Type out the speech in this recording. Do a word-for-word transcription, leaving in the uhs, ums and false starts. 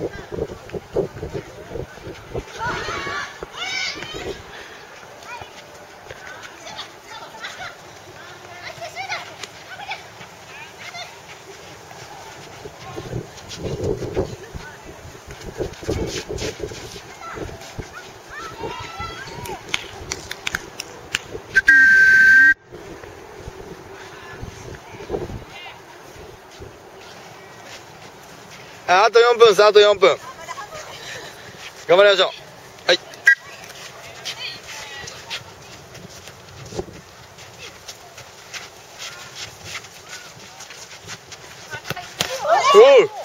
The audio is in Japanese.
ああとよんぷんです。あとよんぷん。頑張りましょう。はい。おう。